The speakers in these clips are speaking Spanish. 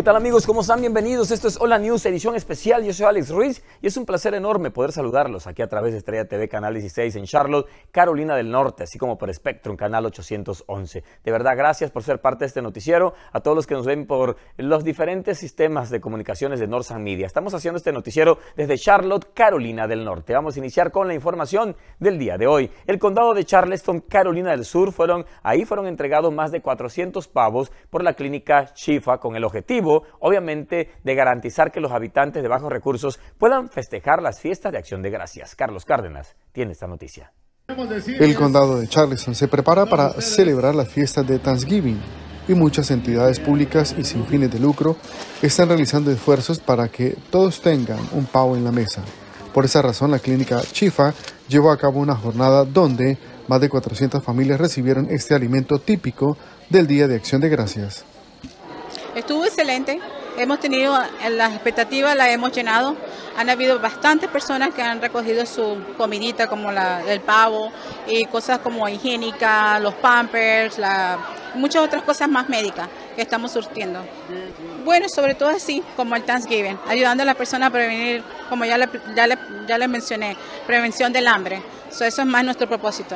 ¿Qué tal amigos? ¿Cómo están? Bienvenidos. Esto es Hola News, edición especial. Yo soy Alex Ruiz y es un placer enorme poder saludarlos aquí a través de Estrella TV, Canal 16 en Charlotte, Carolina del Norte, así como por Spectrum, Canal 811. De verdad, gracias por ser parte de este noticiero, a todos los que nos ven por los diferentes sistemas de comunicaciones de Northern Media. Estamos haciendo este noticiero desde Charlotte, Carolina del Norte. Vamos a iniciar con la información del día de hoy. El condado de Charleston, Carolina del Sur, fueron entregados más de 400 pavos por la clínica Chifa con el objetivo, obviamente, de garantizar que los habitantes de bajos recursos puedan festejar las fiestas de Acción de Gracias. Carlos Cárdenas tiene esta noticia. El condado de Charleston se prepara para celebrar las fiestas de Thanksgiving y muchas entidades públicas y sin fines de lucro están realizando esfuerzos para que todos tengan un pavo en la mesa. Por esa razón, la clínica Chifa llevó a cabo una jornada donde más de 400 familias recibieron este alimento típico del Día de Acción de Gracias. Estuvo excelente, hemos tenido las expectativas, las hemos llenado. Han habido bastantes personas que han recogido su comidita como el pavo y cosas como higiénica, los pampers, muchas otras cosas más médicas que estamos surtiendo. Bueno, sobre todo así, como el Thanksgiving, ayudando a las personas a prevenir, como ya le mencioné, prevención del hambre. Eso es más nuestro propósito.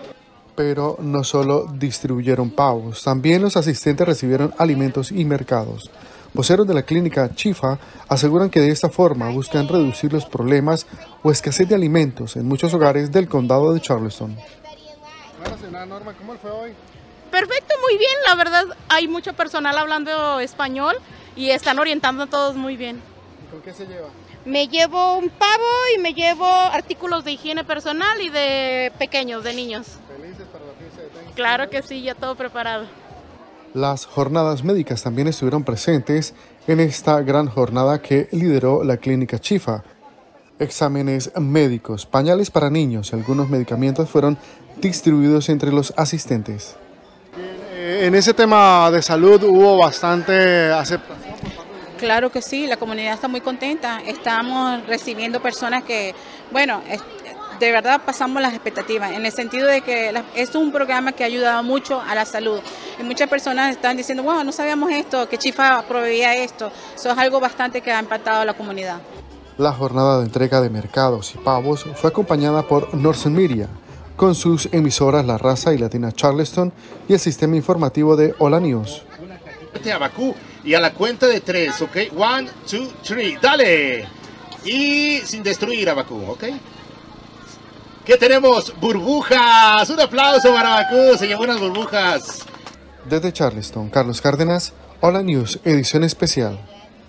Pero no solo distribuyeron pavos, también los asistentes recibieron alimentos y mercados. Voceros de la clínica Chifa aseguran que de esta forma buscan reducir los problemas o escasez de alimentos en muchos hogares del condado de Charleston. Bueno, señora Norma, ¿cómo fue hoy? Perfecto, muy bien, la verdad hay mucho personal hablando español y están orientando a todos muy bien. ¿Y con qué se lleva? Me llevo un pavo y me llevo artículos de higiene personal y de pequeños, de niños. ¿Felices para la fiesta de Thanksgiving? Claro que sí, ya todo preparado. Las jornadas médicas también estuvieron presentes en esta gran jornada que lideró la clínica Chifa. Exámenes médicos, pañales para niños y algunos medicamentos fueron distribuidos entre los asistentes. En ese tema de salud hubo bastante aceptación. Claro que sí, la comunidad está muy contenta. Estamos recibiendo personas que, bueno, de verdad pasamos las expectativas, en el sentido de que es un programa que ha ayudado mucho a la salud. Y muchas personas están diciendo, bueno, no sabíamos esto, que Chifa proveía esto. Eso es algo bastante que ha impactado a la comunidad. La jornada de entrega de mercados y pavos fue acompañada por Northern Media, con sus emisoras La Raza y Latina Charleston y el sistema informativo de Hola News. Abacú, y a la cuenta de 3, ¿ok? 1, 2, 3, ¡dale! Y sin destruir Abacú, ¿ok? ¿Qué tenemos? ¡Burbujas! Un aplauso para Abacú, se llevó unas burbujas. Desde Charleston, Carlos Cárdenas, Hola News, edición especial.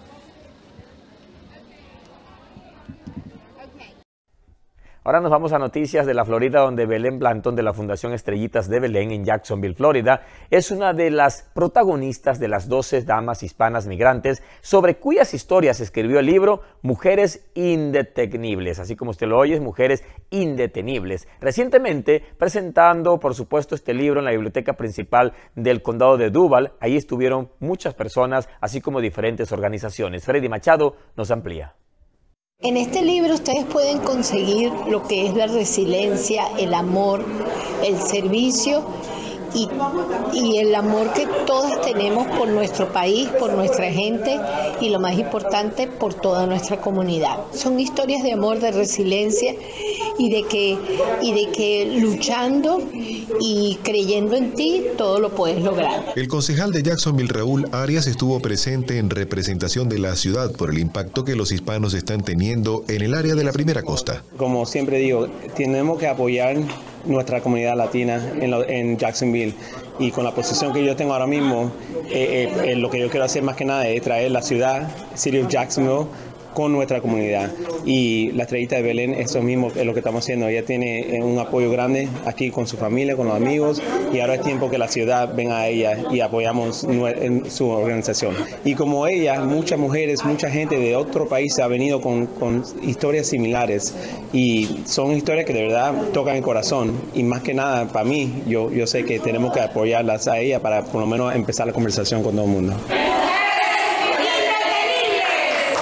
Ahora nos vamos a noticias de la Florida, donde Belén Blanton de la Fundación Estrellitas de Belén en Jacksonville, Florida, es una de las protagonistas de las 12 damas hispanas migrantes, sobre cuyas historias escribió el libro Mujeres Indetenibles, así como usted lo oye, Mujeres Indetenibles. Recientemente, presentando, por supuesto, este libro en la biblioteca principal del condado de Duval, ahí estuvieron muchas personas, así como diferentes organizaciones. Freddy Machado nos amplía. En este libro ustedes pueden conseguir lo que es la resiliencia, el amor, el servicio y el amor que todas tenemos por nuestro país, por nuestra gente y lo más importante, por toda nuestra comunidad. Son historias de amor, de resiliencia y de que luchando y creyendo en ti todo lo puedes lograr. El concejal de Jacksonville, Raúl Arias, estuvo presente en representación de la ciudad por el impacto que los hispanos están teniendo en el área de la Primera Costa. Como siempre digo, tenemos que apoyar nuestra comunidad latina en Jacksonville, y con la posición que yo tengo ahora mismo, lo que yo quiero hacer más que nada es traer la ciudad, City of Jacksonville, con nuestra comunidad. Y la Estrellita de Belén, eso mismo es lo que estamos haciendo. Ella tiene un apoyo grande aquí con su familia, con los amigos, y ahora es tiempo que la ciudad venga a ella y apoyamos en su organización. Y como ella, muchas mujeres, mucha gente de otro país ha venido con historias similares, y son historias que de verdad tocan el corazón. Y más que nada, para mí, yo sé que tenemos que apoyarlas a ella para por lo menos empezar la conversación con todo el mundo.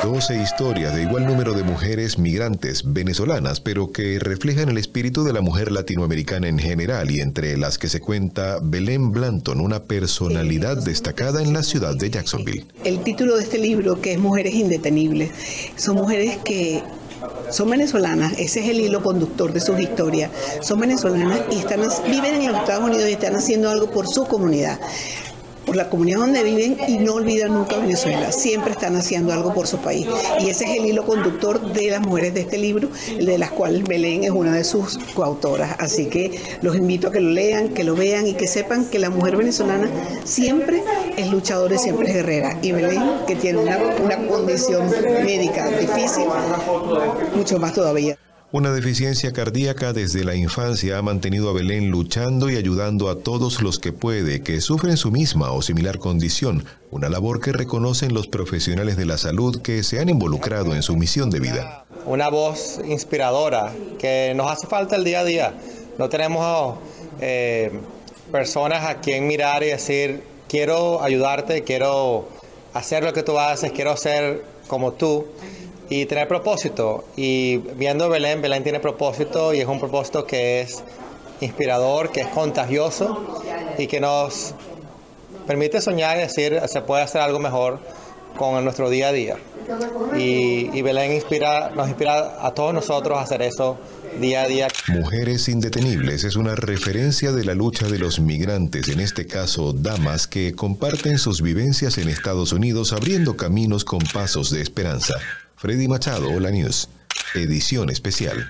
12 historias de igual número de mujeres migrantes venezolanas, pero que reflejan el espíritu de la mujer latinoamericana en general, y entre las que se cuenta Belén Blanton, una personalidad destacada en la ciudad de Jacksonville. El título de este libro, que es Mujeres Indetenibles, son mujeres que son venezolanas, ese es el hilo conductor de sus historias. Son venezolanas y viven en los Estados Unidos y están haciendo algo por su comunidad, por la comunidad donde viven, y no olvidan nunca Venezuela. Siempre están haciendo algo por su país. Y ese es el hilo conductor de las mujeres de este libro, de las cuales Belén es una de sus coautoras. Así que los invito a que lo lean, que lo vean y que sepan que la mujer venezolana siempre es luchadora y siempre es guerrera. Y Belén, que tiene una condición médica difícil, mucho más todavía. Una deficiencia cardíaca desde la infancia ha mantenido a Belén luchando y ayudando a todos los que puede, que sufren su misma o similar condición, una labor que reconocen los profesionales de la salud que se han involucrado en su misión de vida. Una voz inspiradora que nos hace falta el día a día. No tenemos personas a quien mirar y decir, quiero ayudarte, quiero hacer lo que tú haces, quiero ser como tú. Y tener propósito. Y viendo Belén tiene propósito, y es un propósito que es inspirador, que es contagioso y que nos permite soñar y decir, se puede hacer algo mejor con nuestro día a día. Y Belén nos inspira a todos nosotros a hacer eso día a día. Mujeres Indetenibles es una referencia de la lucha de los migrantes, en este caso damas, que comparten sus vivencias en Estados Unidos, abriendo caminos con pasos de esperanza. Freddy Machado, Hola News, edición especial.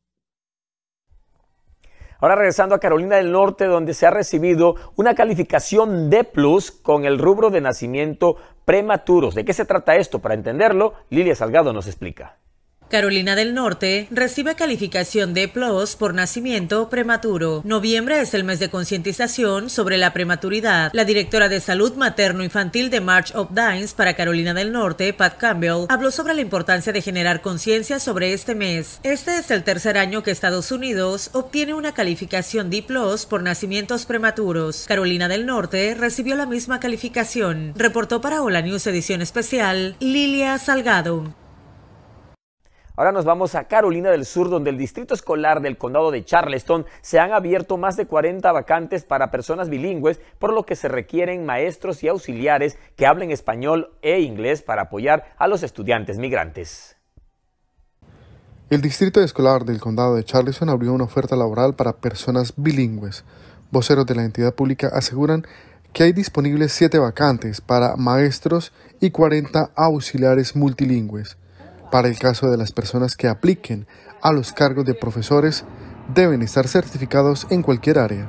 Ahora regresando a Carolina del Norte, donde se ha recibido una calificación D+ con el rubro de nacimiento prematuros. ¿De qué se trata esto? Para entenderlo, Lilia Salgado nos explica. Carolina del Norte recibe calificación D+ por nacimiento prematuro. Noviembre es el mes de concientización sobre la prematuridad. La directora de Salud Materno-Infantil de March of Dimes para Carolina del Norte, Pat Campbell, habló sobre la importancia de generar conciencia sobre este mes. Este es el tercer año que Estados Unidos obtiene una calificación D+ por nacimientos prematuros. Carolina del Norte recibió la misma calificación. Reportó para Hola News edición especial, Lilia Salgado. Ahora nos vamos a Carolina del Sur, donde el distrito escolar del condado de Charleston se han abierto más de 40 vacantes para personas bilingües, por lo que se requieren maestros y auxiliares que hablen español e inglés para apoyar a los estudiantes migrantes. El distrito escolar del condado de Charleston abrió una oferta laboral para personas bilingües. Voceros de la entidad pública aseguran que hay disponibles 7 vacantes para maestros y 40 auxiliares multilingües. Para el caso de las personas que apliquen a los cargos de profesores, deben estar certificados en cualquier área.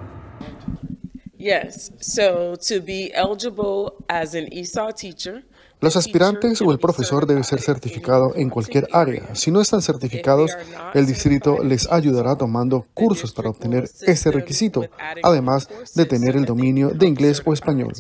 Los aspirantes o el profesor debe ser certificado en cualquier área. Si no están certificados, el distrito les ayudará tomando cursos para obtener este requisito, además de tener el dominio de inglés o español.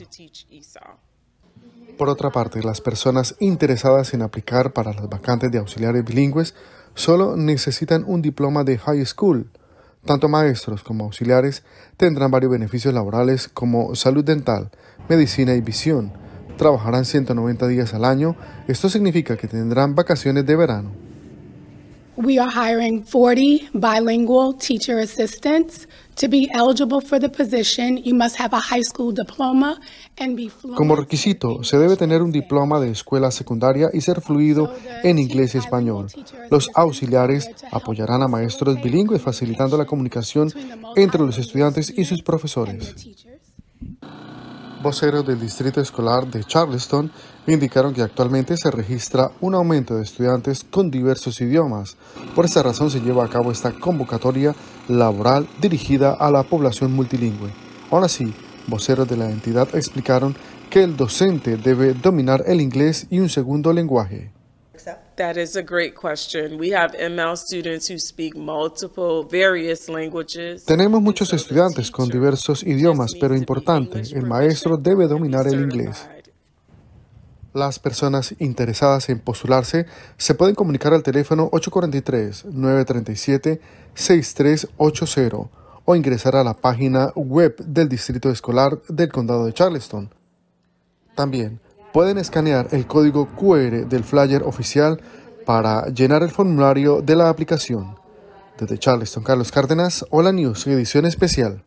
Por otra parte, las personas interesadas en aplicar para las vacantes de auxiliares bilingües solo necesitan un diploma de high school. Tanto maestros como auxiliares tendrán varios beneficios laborales como salud dental, medicina y visión. Trabajarán 190 días al año. Esto significa que tendrán vacaciones de verano. We are hiring 40 bilingual teacher assistants. To be eligible for the position, you must have a high school diploma and be fluent. Como requisito, se debe tener un diploma de escuela secundaria y ser fluido en inglés y español. Los auxiliares apoyarán a maestros bilingües, facilitando la comunicación entre los estudiantes y sus profesores. Voceros del distrito escolar de Charleston indicaron que actualmente se registra un aumento de estudiantes con diversos idiomas. Por esta razón se lleva a cabo esta convocatoria laboral dirigida a la población multilingüe. Aún así, voceros de la entidad explicaron que el docente debe dominar el inglés y un segundo lenguaje. That is a great question. We have ML students who speak multiple, various languages. Tenemos muchos estudiantes con diversos idiomas, pero importante, el maestro debe dominar el inglés. Las personas interesadas en postularse se pueden comunicar al teléfono 843-937-6380 o ingresar a la página web del Distrito Escolar del Condado de Charleston. También pueden escanear el código QR del flyer oficial para llenar el formulario de la aplicación. Desde Charleston, Carlos Cárdenas, Hola News, edición especial.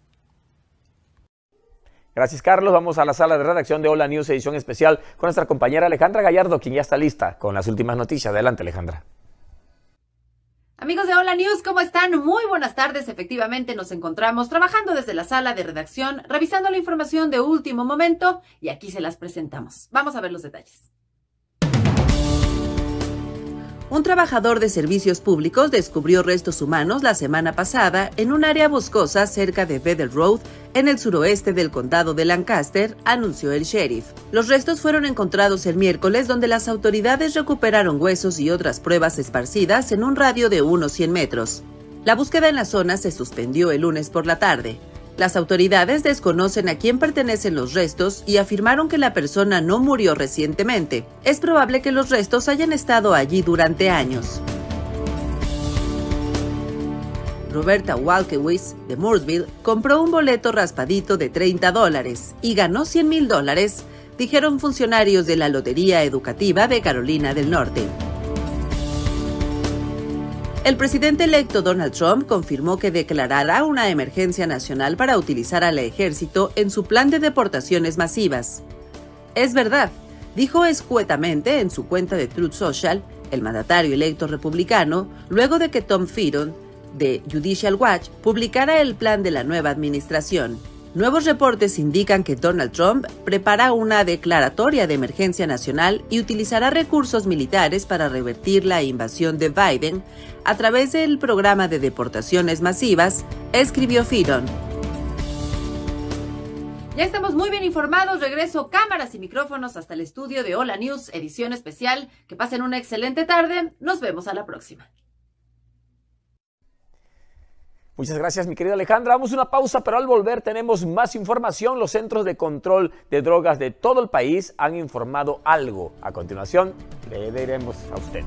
Gracias, Carlos. Vamos a la sala de redacción de Hola News, edición especial, con nuestra compañera Alejandra Gallardo, quien ya está lista con las últimas noticias. Adelante, Alejandra. Amigos de Hola News, ¿cómo están? Muy buenas tardes. Efectivamente, nos encontramos trabajando desde la sala de redacción, revisando la información de último momento, y aquí se las presentamos. Vamos a ver los detalles. Un trabajador de servicios públicos descubrió restos humanos la semana pasada en un área boscosa cerca de Bethel Road, en el suroeste del condado de Lancaster, anunció el sheriff. Los restos fueron encontrados el miércoles, donde las autoridades recuperaron huesos y otras pruebas esparcidas en un radio de unos 100 metros. La búsqueda en la zona se suspendió el lunes por la tarde. Las autoridades desconocen a quién pertenecen los restos y afirmaron que la persona no murió recientemente. Es probable que los restos hayan estado allí durante años. Roberta Walkewicz, de Mooresville, compró un boleto raspadito de $30 y ganó $100,000, dijeron funcionarios de la Lotería Educativa de Carolina del Norte. El presidente electo Donald Trump confirmó que declarará una emergencia nacional para utilizar al ejército en su plan de deportaciones masivas. Es verdad, dijo escuetamente en su cuenta de Truth Social el mandatario electo republicano, luego de que Tom Fitton, de Judicial Watch, publicara el plan de la nueva administración. Nuevos reportes indican que Donald Trump prepara una declaratoria de emergencia nacional y utilizará recursos militares para revertir la invasión de Biden a través del programa de deportaciones masivas, escribió Fitton. Ya estamos muy bien informados. Regreso cámaras y micrófonos hasta el estudio de Hola News, edición especial. Que pasen una excelente tarde. Nos vemos a la próxima. Muchas gracias, mi querida Alejandra. Vamos a una pausa, pero al volver tenemos más información. Los centros de control de drogas de todo el país han informado algo. A continuación, le diremos a usted.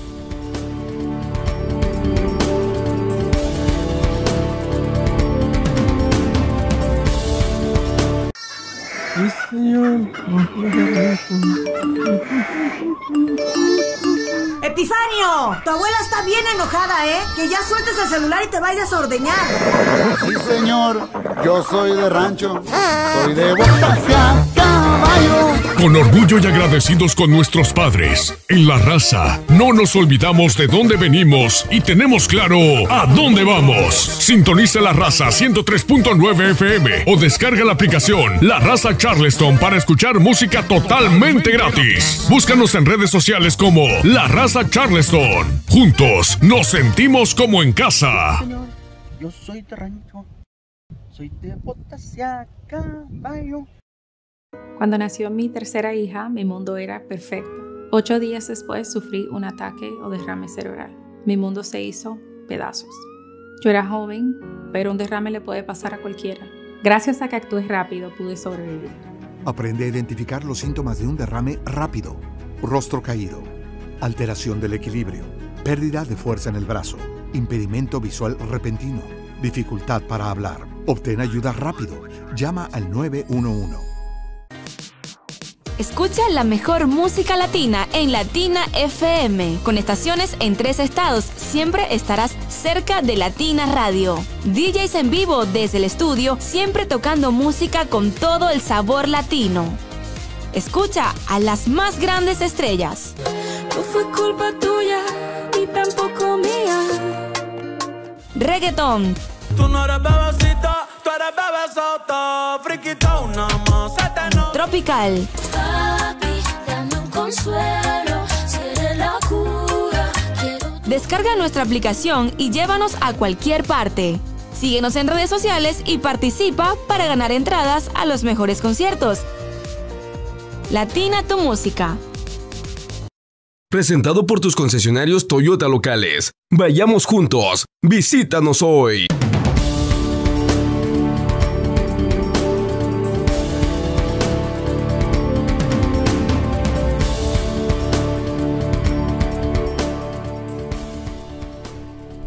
Sí, señor. ¡Epifanio! Tu abuela está bien enojada, ¿eh? Que ya sueltes el celular y te vayas a ordeñar. Sí, señor. Yo soy de rancho. Soy de botas a caballo. Con orgullo y agradecidos con nuestros padres, en La Raza no nos olvidamos de dónde venimos y tenemos claro a dónde vamos. Sintoniza La Raza 103.9 FM o descarga la aplicación La Raza Charleston para escuchar música totalmente gratis. Búscanos en redes sociales como La Raza Charleston. Juntos nos sentimos como en casa. Señor, yo soy de rancho. Soy de botas a caballo. Cuando nació mi tercera hija, mi mundo era perfecto. 8 días después sufrí un ataque o derrame cerebral. Mi mundo se hizo pedazos. Yo era joven, pero un derrame le puede pasar a cualquiera. Gracias a que actué rápido, pude sobrevivir. Aprende a identificar los síntomas de un derrame rápido. Rostro caído, alteración del equilibrio, pérdida de fuerza en el brazo, impedimento visual repentino, dificultad para hablar. Obtén ayuda rápido. Llama al 911. Escucha la mejor música latina en Latina FM. Con estaciones en 3 estados, siempre estarás cerca de Latina Radio. DJs en vivo desde el estudio, siempre tocando música con todo el sabor latino. Escucha a las más grandes estrellas. No fue culpa tuya, ni tampoco mía. Reggaeton. Tú no eres bebecita, tú eres bebesota, friquitona, más. Tropical. Papi, dame un consuelo, si eres la cura. Descarga nuestra aplicación y llévanos a cualquier parte. Síguenos en redes sociales y participa para ganar entradas a los mejores conciertos. Latina tu música. Presentado por tus concesionarios Toyota locales. Vayamos juntos. Visítanos hoy.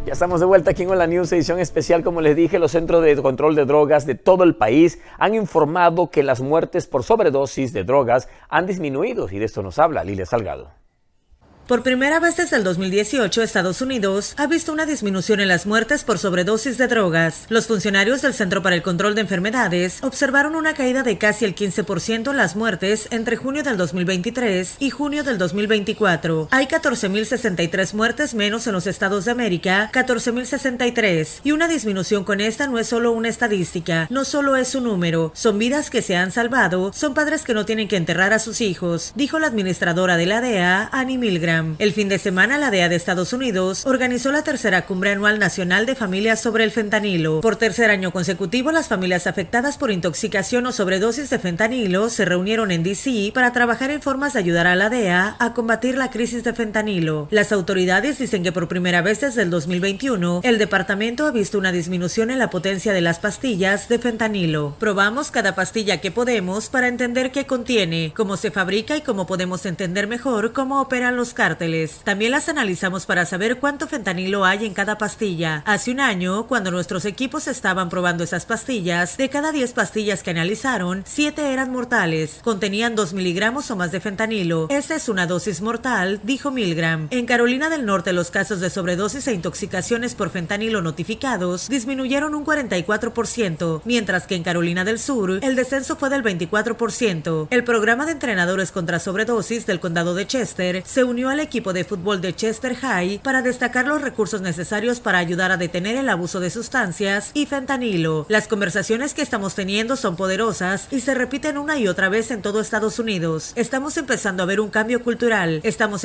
Ya estamos de vuelta aquí en Hola News, edición especial. Como les dije, los centros de control de drogas de todo el país han informado que las muertes por sobredosis de drogas han disminuido, y de esto nos habla Lilia Salgado. Por primera vez desde el 2018, Estados Unidos ha visto una disminución en las muertes por sobredosis de drogas. Los funcionarios del Centro para el Control de Enfermedades observaron una caída de casi el 15% en las muertes entre junio del 2023 y junio del 2024. Hay 14.063 muertes menos en los Estados de América, 14.063. Y una disminución con esta no es solo una estadística, no solo es un número, son vidas que se han salvado, son padres que no tienen que enterrar a sus hijos, dijo la administradora de la DEA, Annie Milgram. El fin de semana, la DEA de Estados Unidos organizó la tercera cumbre anual nacional de familias sobre el fentanilo. Por tercer año consecutivo, las familias afectadas por intoxicación o sobredosis de fentanilo se reunieron en D.C. para trabajar en formas de ayudar a la DEA a combatir la crisis de fentanilo. Las autoridades dicen que por primera vez desde el 2021, el departamento ha visto una disminución en la potencia de las pastillas de fentanilo. Probamos cada pastilla que podemos para entender qué contiene, cómo se fabrica y cómo podemos entender mejor cómo operan los cárteles. También las analizamos para saber cuánto fentanilo hay en cada pastilla. Hace un año, cuando nuestros equipos estaban probando esas pastillas, de cada 10 pastillas que analizaron, 7 eran mortales. Contenían 2 miligramos o más de fentanilo. Esa es una dosis mortal, dijo Milgram. En Carolina del Norte, los casos de sobredosis e intoxicaciones por fentanilo notificados disminuyeron un 44%, mientras que en Carolina del Sur, el descenso fue del 24%. El programa de entrenadores contra sobredosis del condado de Chester se unió al equipo de fútbol de Chester High para destacar los recursos necesarios para ayudar a detener el abuso de sustancias y fentanilo. Las conversaciones que estamos teniendo son poderosas y se repiten una y otra vez en todo Estados Unidos. Estamos empezando a ver un cambio cultural.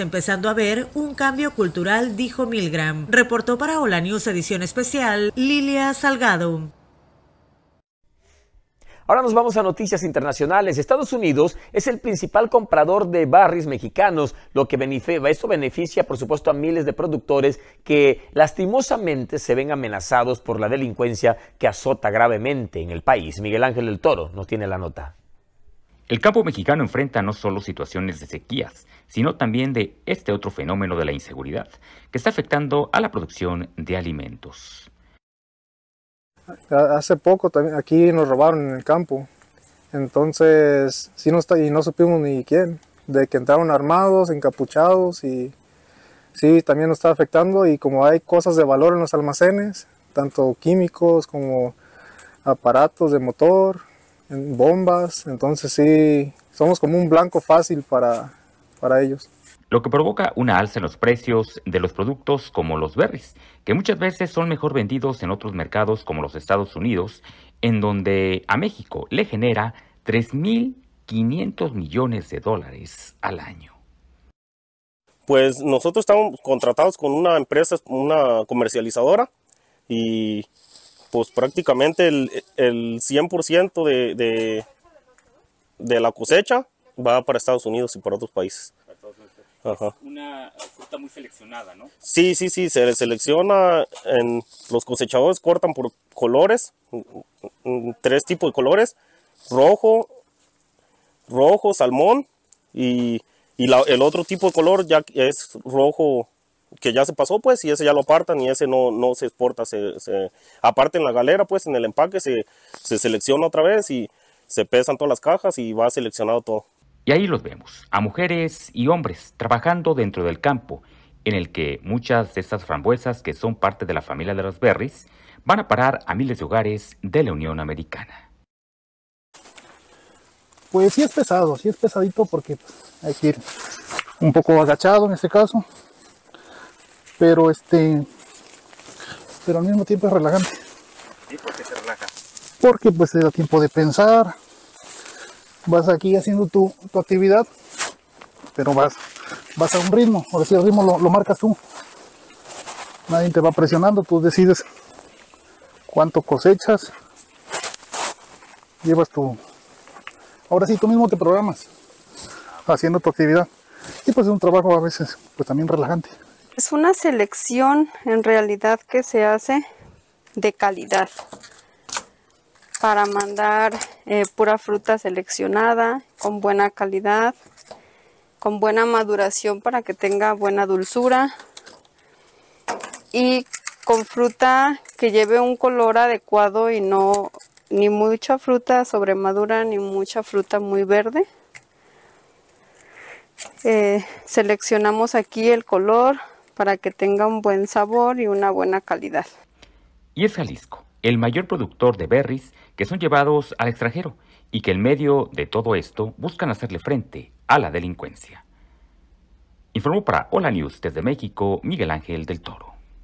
Dijo Milgram. Reportó para Hola News edición especial, Lilia Salgado. Ahora nos vamos a noticias internacionales. Estados Unidos es el principal comprador de barris mexicanos, esto beneficia, por supuesto, a miles de productores que lastimosamente se ven amenazados por la delincuencia que azota gravemente en el país. Miguel Ángel del Toro nos tiene la nota. El campo mexicano enfrenta no solo situaciones de sequías, sino también de este otro fenómeno de la inseguridad, que está afectando a la producción de alimentos. Hace poco también aquí nos robaron en el campo, entonces no supimos ni quién, de que entraron armados, encapuchados, y sí, también nos está afectando. Y como hay cosas de valor en los almacenes, tanto químicos como aparatos de motor, bombas, entonces sí, somos como un blanco fácil para ellos. Lo que provoca una alza en los precios de los productos como los berries, que muchas veces son mejor vendidos en otros mercados como los Estados Unidos, en donde a México le genera $3.500 millones al año. Pues nosotros estamos contratados con una empresa, una comercializadora, y pues prácticamente el 100% de la cosecha va para Estados Unidos y para otros países. Ajá. Una fruta muy seleccionada, ¿no? Sí, se selecciona, los cosechadores cortan por colores, 3 tipos de colores: rojo, salmón, y el otro tipo de color ya es rojo que ya se pasó, pues, y ese ya lo apartan, y ese no se exporta, se aparte en la galera, pues, en el empaque se selecciona otra vez y se pesan todas las cajas y va seleccionado todo. Y ahí los vemos, a mujeres y hombres trabajando dentro del campo, en el que muchas de estas frambuesas que son parte de la familia de los berries van a parar a miles de hogares de la Unión Americana. Pues sí es pesado, sí es pesadito, porque hay que ir un poco agachado en este caso, pero al mismo tiempo es relajante. ¿Y por qué se relaja? Porque pues te da tiempo de pensar. Vas aquí haciendo tu actividad, pero vas a un ritmo, o decir, el ritmo lo marcas tú. Nadie te va presionando, tú decides cuánto cosechas, ahora sí tú mismo te programas haciendo tu actividad, y pues es un trabajo a veces pues también relajante. Es una selección en realidad que se hace de calidad, para mandar pura fruta seleccionada, con buena calidad, con buena maduración para que tenga buena dulzura, y con fruta que lleve un color adecuado y no ni mucha fruta sobremadura ni mucha fruta muy verde. Seleccionamos aquí el color para que tenga un buen sabor y una buena calidad. Y es Jalisco, el mayor productor de berries que son llevados al extranjero y que en medio de todo esto buscan hacerle frente a la delincuencia. Informó para Hola News desde México, Miguel Ángel del Toro.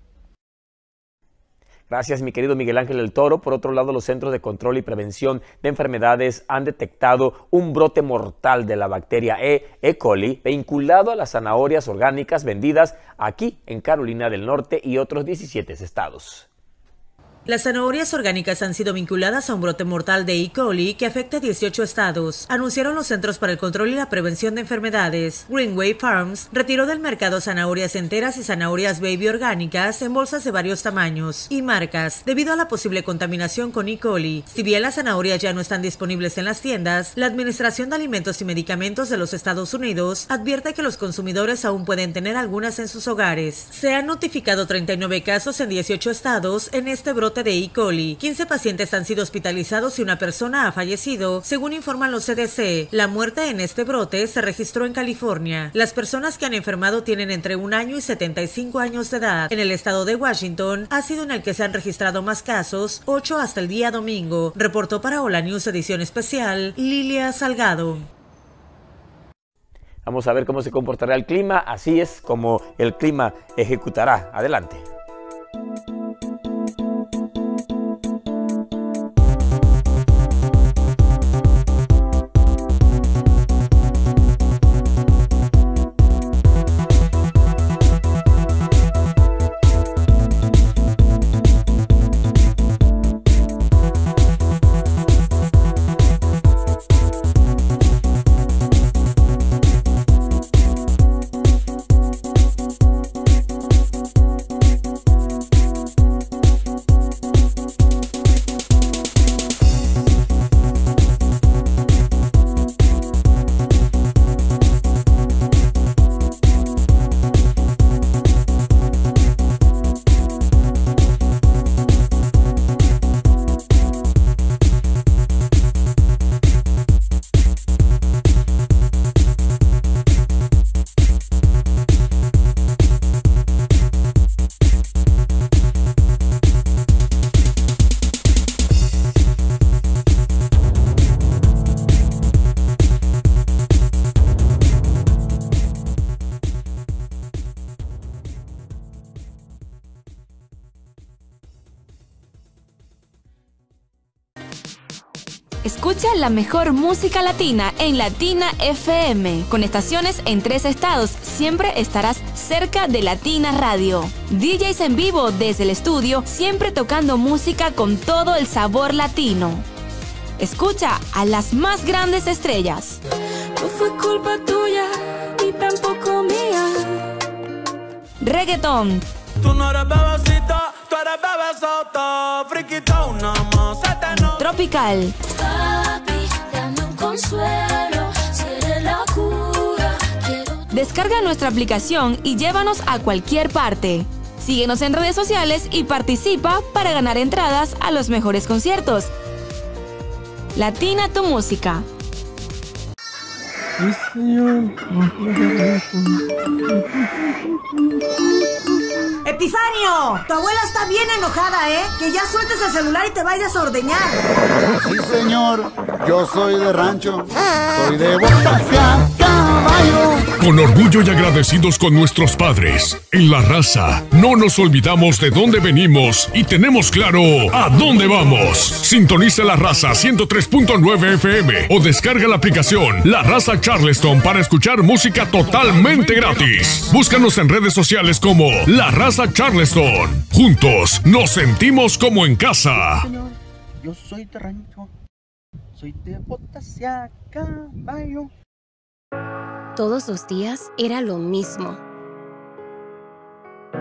Gracias, mi querido Miguel Ángel del Toro. Por otro lado, los Centros de Control y Prevención de Enfermedades han detectado un brote mortal de la bacteria E. coli vinculado a las zanahorias orgánicas vendidas aquí en Carolina del Norte y otros 17 estados. Las zanahorias orgánicas han sido vinculadas a un brote mortal de E. coli que afecta a 18 estados, anunciaron los Centros para el Control y la Prevención de Enfermedades. Greenway Farms retiró del mercado zanahorias enteras y zanahorias baby orgánicas en bolsas de varios tamaños y marcas debido a la posible contaminación con E. coli. Si bien las zanahorias ya no están disponibles en las tiendas, la Administración de Alimentos y Medicamentos de los Estados Unidos advierte que los consumidores aún pueden tener algunas en sus hogares. Se han notificado 39 casos en 18 estados en este brote de E. coli. 15 pacientes han sido hospitalizados y una persona ha fallecido, según informan los CDC. La muerte en este brote se registró en California. Las personas que han enfermado tienen entre 1 año y 75 años de edad. En el estado de Washington ha sido en el que se han registrado más casos, 8 hasta el día domingo. Reportó para Hola News edición especial, Lilia Salgado. Vamos a ver cómo se comportará el clima. Así es como el clima ejecutará. Adelante. Escucha la mejor música latina en Latina FM. Con estaciones en 3 estados, siempre estarás cerca de Latina Radio. DJs en vivo desde el estudio, siempre tocando música con todo el sabor latino. Escucha a las más grandes estrellas. No fue culpa tuya, ni tampoco mía. Reggaetón. Tú no eres bebecita, tú eres bebesota, friquita, una maceta, no. Tropical. Papi, dame un consuelo, si eres la cura. Descarga nuestra aplicación y llévanos a cualquier parte. Síguenos en redes sociales y participa para ganar entradas a los mejores conciertos. Latina tu música. Sí, señor. Epifanio, tu abuela está bien enojada, ¿eh? Que ya sueltes el celular y te vayas a ordeñar. Sí, señor, yo soy de rancho, soy de botas a caballo. Con orgullo y agradecidos con nuestros padres, en La Raza no nos olvidamos de dónde venimos y tenemos claro a dónde vamos. Sintoniza La Raza 103.9 FM o descarga la aplicación La Raza Charleston para escuchar música totalmente gratis. Búscanos en redes sociales como La Raza Charleston. Juntos nos sentimos como en casa. Señor, yo soy de rancho, soy de botas a caballo. Todos los días era lo mismo.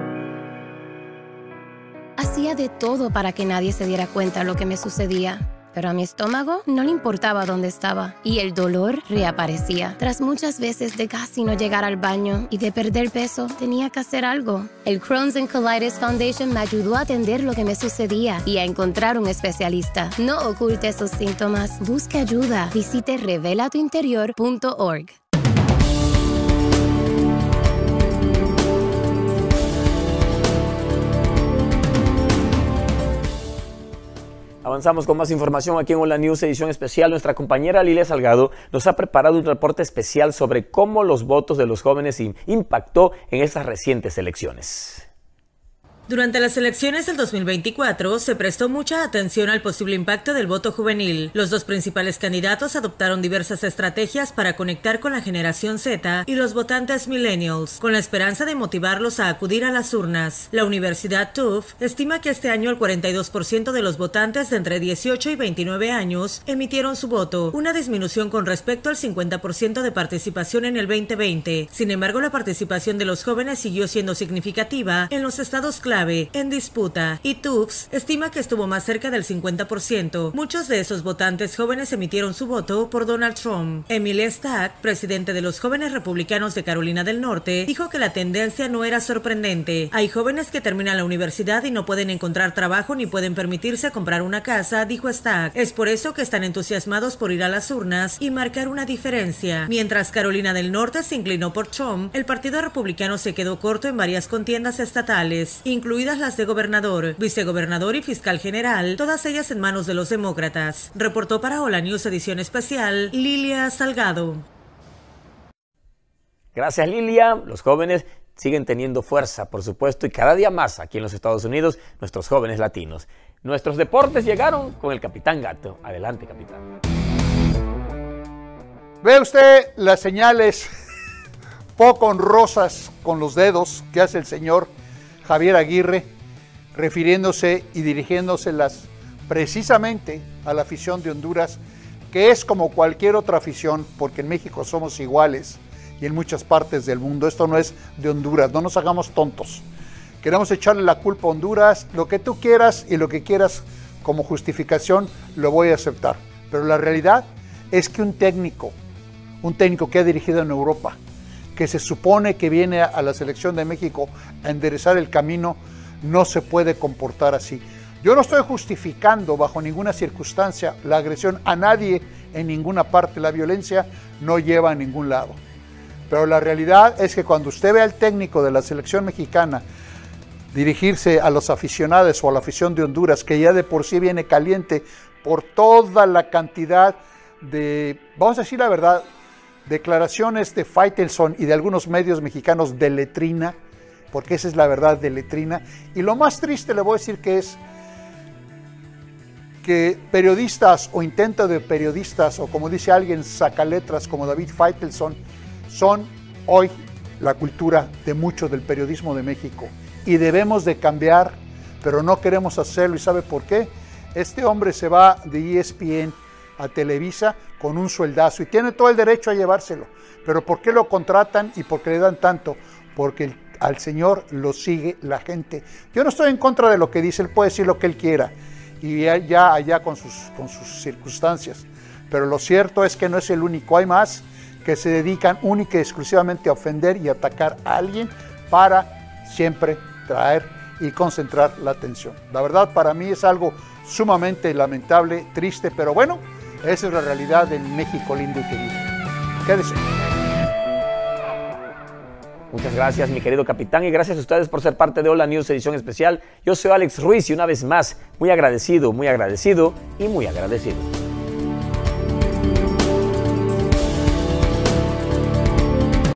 Hacía de todo para que nadie se diera cuenta de lo que me sucedía. pero a mi estómago no le importaba dónde estaba y el dolor reaparecía. Tras muchas veces de casi no llegar al baño y de perder peso, tenía que hacer algo. El Crohn's and Colitis Foundation me ayudó a atender lo que me sucedía y a encontrar un especialista. No oculte esos síntomas. Busque ayuda. Visite revelatuinterior.org. Avanzamos con más información aquí en Hola News, edición especial. Nuestra compañera Lilia Salgado nos ha preparado un reporte especial sobre cómo los votos de los jóvenes impactó en estas recientes elecciones. Durante las elecciones del 2024 se prestó mucha atención al posible impacto del voto juvenil. Los dos principales candidatos adoptaron diversas estrategias para conectar con la generación Z y los votantes millennials, con la esperanza de motivarlos a acudir a las urnas. La Universidad Tufts estima que este año el 42% de los votantes de entre 18 y 29 años emitieron su voto, una disminución con respecto al 50% de participación en el 2020. Sin embargo, la participación de los jóvenes siguió siendo significativa en los estados clave en disputa, y Tufts estima que estuvo más cerca del 50%. Muchos de esos votantes jóvenes emitieron su voto por Donald Trump. Emily Stack, presidente de los jóvenes republicanos de Carolina del Norte, dijo que la tendencia no era sorprendente. Hay jóvenes que terminan la universidad y no pueden encontrar trabajo ni pueden permitirse comprar una casa, dijo Stack. Es por eso que están entusiasmados por ir a las urnas y marcar una diferencia. Mientras Carolina del Norte se inclinó por Trump, el Partido Republicano se quedó corto en varias contiendas estatales, incluidas las de gobernador, vicegobernador y fiscal general, todas ellas en manos de los demócratas. Reportó para Hola News edición especial, Lilia Salgado. Gracias, Lilia. Los jóvenes siguen teniendo fuerza, por supuesto, y cada día más aquí en los Estados Unidos, nuestros jóvenes latinos. Nuestros deportes llegaron con el Capitán Gato. Adelante, capitán. Ve usted las señales poco honrosas con los dedos que hace el señor Javier Aguirre, refiriéndose y dirigiéndoselas precisamente a la afición de Honduras, que es como cualquier otra afición, porque en México somos iguales y en muchas partes del mundo. Esto no es de Honduras, no nos hagamos tontos. Queremos echarle la culpa a Honduras, lo que tú quieras y lo que quieras como justificación lo voy a aceptar. Pero la realidad es que un técnico que ha dirigido en Europa, que se supone que viene a la selección de México a enderezar el camino, no se puede comportar así. Yo no estoy justificando bajo ninguna circunstancia la agresión a nadie en ninguna parte. La violencia no lleva a ningún lado. Pero la realidad es que cuando usted ve al técnico de la selección mexicana dirigirse a los aficionados o a la afición de Honduras, que ya de por sí viene caliente por toda la cantidad de, vamos a decir la verdad, declaraciones de Faitelson y de algunos medios mexicanos de letrina, porque esa es la verdad, de letrina. Y lo más triste le voy a decir que es que periodistas o intento de periodistas, o como dice alguien, sacaletras como David Faitelson, son hoy la cultura de mucho del periodismo de México. Y debemos de cambiar, pero no queremos hacerlo. ¿Y sabe por qué? Este hombre se va de ESPN a Televisa con un sueldazo y tiene todo el derecho a llevárselo. Pero ¿por qué lo contratan y por qué le dan tanto? Porque al señor lo sigue la gente. Yo no estoy en contra de lo que dice, él puede decir lo que él quiera y ya allá con sus circunstancias. Pero lo cierto es que no es el único, hay más que se dedican única y exclusivamente a ofender y atacar a alguien para siempre traer y concentrar la atención. La verdad, para mí es algo sumamente lamentable, triste, pero bueno, esa es la realidad del México lindo y querido. Quédese. Muchas gracias, mi querido capitán, y gracias a ustedes por ser parte de Hola News edición especial. Yo soy Alex Ruiz y una vez más, muy agradecido y muy agradecido.